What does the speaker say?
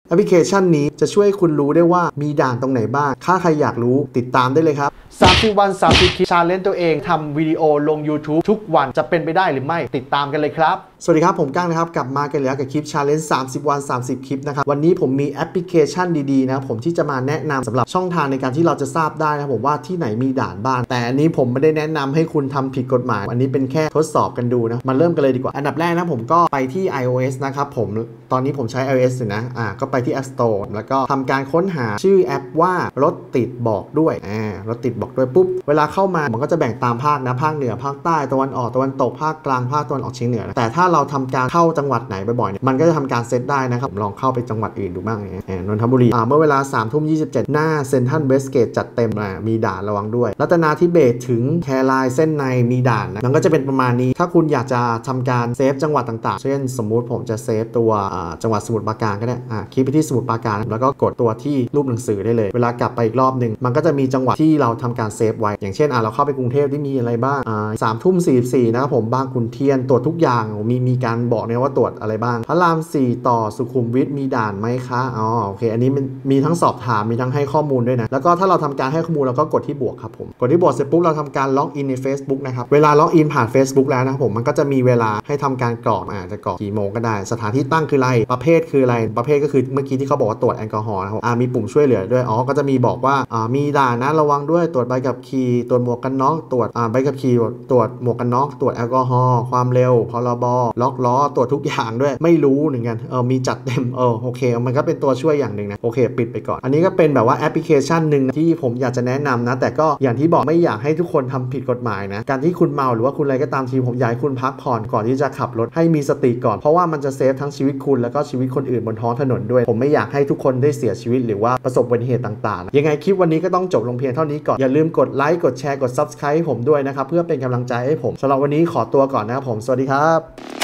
แอปพลิเคชันนี้จะช่วยคุณรู้ได้ว่ามีด่านตรงไหนบ้างถ้าใครอยากรู้ติดตามได้เลยครับ30 วัน30 คลิปชาเลนจ์ตัวเองทำวิดีโอลง YouTube ทุกวันจะเป็นไปได้หรือไม่ติดตามกันเลยครับสวัสดีครับผมก้างนะครับกลับมากันแล้วกับคลิปชาเลนจ์30 วัน30 คลิปนะครับวันนี้ผมมีแอปพลิเคชันดีๆนะผมที่จะมาแนะนำสำหรับช่องทางในการที่เราจะทราบได้นะผมว่าที่ไหนมีด่านบ้างแต่อันนี้ผมไม่ได้แนะนำให้คุณทำผิดกฎหมายอันนี้เป็นแค่ทดสอบกันดูนะมาเริ่มกันเลยดีกว่าอันดับแรกนะผมก็ไปที่ iOS นะครับผมตอนนี้ผมใช้ iOS อยู่นะก็ไปที่ App Store แล้วก็ทำการค้นหาชื่อแอปว่ารถติดบอกด้วยรถติดบอกด้วยปุ๊บเวลาเข้ามามันก็จะแบ่งตามภาคนะภาคเหนือภาคใต้ตะวันออกตะวันตกภาคกลางภาคตะวันออกเฉียงเหนือแต่ถ้าเราทำการเข้าจังหวัดไหนบ่อยๆมันก็จะทำการเซตได้นะครับลองเข้าไปจังหวัดอื่นดูบ้างนนทบุรีเมื่อเวลา 3:27 หน้าเซ็นทรัลเวสเกตจัดเต็มมีด่านระวังด้วยรัตนาธิเบศถึงแครายเส้นในมีด่านนะมันก็จะเป็นประมาณนี้ถ้าคุณอยากจะทำการเซฟจังหวัดต่างๆเช่นสมมุติผมจะเซฟตัวจังหวัดสมุทรปราการก็ได้คลิกไปที่สมุทรปราการแล้วก็กดตัวที่รูปหนังสือได้เลยเวลากลับไปอีกรอบนึงมันก็จะมีจังหวัดที่เราทำการเซฟไว้อย่างเช่นเราเข้าไปกรุงเทพที่มีอะไรบ้าง3:44นะครับผมบางขุนเทียนตรวจทุกอย่างมีการบอกเนี่ยว่าตรวจอะไรบ้างพระราม4ต่อสุขุมวิทมีด่านไหมคะโอเคอันนี้มันมีทั้งสอบถามมีทั้งให้ข้อมูลด้วยนะแล้วก็ถ้าเราทำการให้ข้อมูลเราก็กดที่บวกครับผมกดที่บวกเสร็จปุ๊บเราทำการล็อกอินใน Facebook นะครับเวลาล็อกอินผ่าน Facebook แล้วนะครับผมมันก็จะมีเวลาให้ทำการกรอกจะกรอกกี่โมงก็ได้สถานที่ตั้งคืออะไรประเภทคืออะไรประเภทก็คือเมื่อกี้ที่เขาบอกว่าตรวจแอลกอฮอล์นะครับมีปุ่มช่วยเหลือด้วยก็จะมีบอกว่ามีด่านนะระวังด้วยตรวจใบขับขี่ตรวจหมวกกันน็อกตรวจใบขับขี่ตรวจหมวกกันน็อกตรวจแอลกอฮอล์ความเร็วพรบล็อกล้อตรวจทุกอย่างด้วยไม่รู้เหมือนกันมีจัดเต็มโอเคมันก็เป็นตัวช่วยอย่างหนึ่งนะโอเคปิดไปก่อนอันนี้ก็เป็นแบบว่าแอปพลิเคชันหนึ่งที่ผมอยากจะแนะนำนะแต่ก็อย่างที่บอกไม่อยากให้ทุกคนทำผิดกฎหมายนะการที่คุณเมาหรือว่าคุณอะไรก็ตามทีผมอยากให้คุณพักผ่อนก่อนที่จะขับรถให้มีสติก่อนเพราะว่ามันจะเซฟทั้งชีวิตคุณแล้วก็ชีวิตคนอื่นบนท้องถนนด้วยผมไม่อยากให้ทุกคนได้เสียชีวิตหรือว่าประสบอุบัติเหตุต่างๆยังไงคลิปวันนี้ก็ต้องจบลงเพียงเท่านี้ก่อนอย่าลืมกดไลค์กดแชร์กด Subscribe ให้ผมด้วยนะครับเพื่อเป็นกำลังใจให้ผมสำหรับวันนี้ขอตัวก่อนนะครับผมสวัสดีครับ